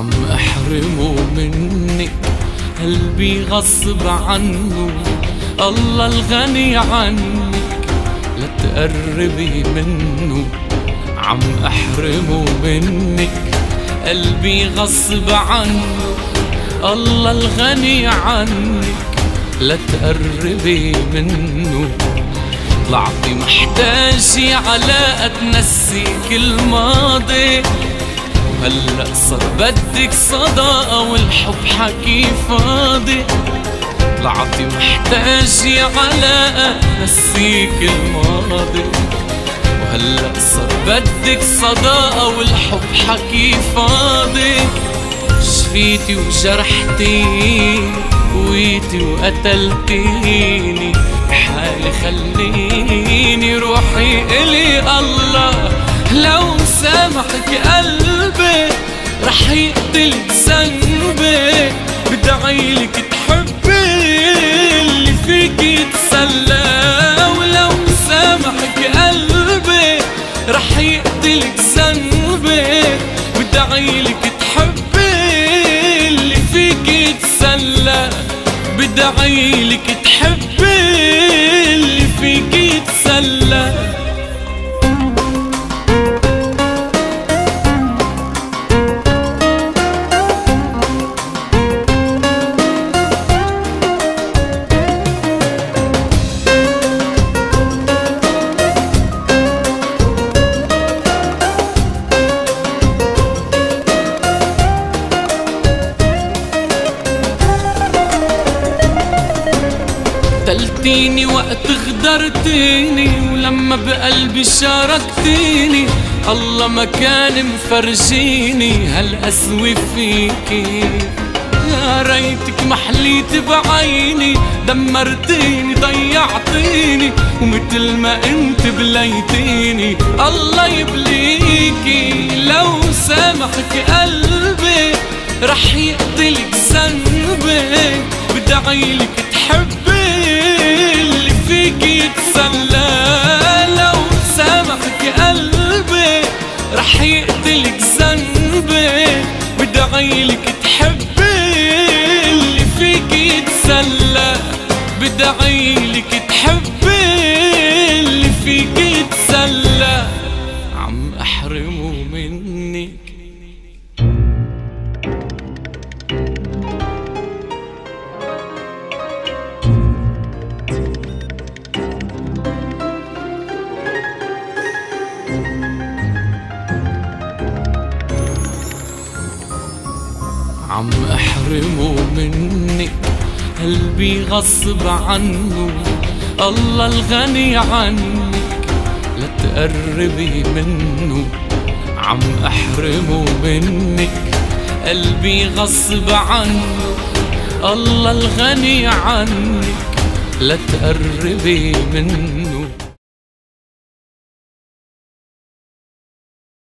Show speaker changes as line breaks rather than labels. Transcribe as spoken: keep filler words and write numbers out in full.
عم احرمه منك قلبي غصب عنه، الله الغني عنك لا تقربي منه. عم احرمه منك قلبي غصب عنه، الله الغني عنك لا تقربي منه. طلعتي محتاجة علاقة تنسيك الماضي، وهلأ صار بدك صداقة والحب حكي فاضي. طلعتي محتاجة علاقة تنسيك الماضي، وهلأ صار بدك صداقة والحب حكي فاضي. شفيتي وجرحتيني قويتي وقتلتيني، بحالي خليني روحي إلي الله. لو سامحك قلبي رح يقتلك ذنبي، بدعيلك تحبي اللي فيك يتسلى. ولو سامحك قلبي رح يقتلك ذنبي، بدعيلك تحبي اللي فيك يتسلى. بدعيلك تحبي اللي فيك يتسلى. قتلتيني وقت غدرتيني، ولما بقلبي شاركتيني الله ما كان مفرجيني هالقسوة فيكي. يا ريتك محليت بعيني، دمرتيني ضيعتيني، ومثل ما انت بليتيني الله يبليكي. لو سامحك قلبي رح يقتلك ذنبي، بدعيلك تحبي اللي فيك يتسلى. لو سامحك قلبي رح يقتلك ذنبي، بدعيلك تحبي اللي فيك يتسلى. بدعيلك تحبي اللي فيك يتسلى. عم احرمه منك عم احرمه منك قلبي غصب عنه، الله الغني عنك لا تقربي منه. عم احرمه منك قلبي غصب عنه، الله الغني عنك لا تقربي منه.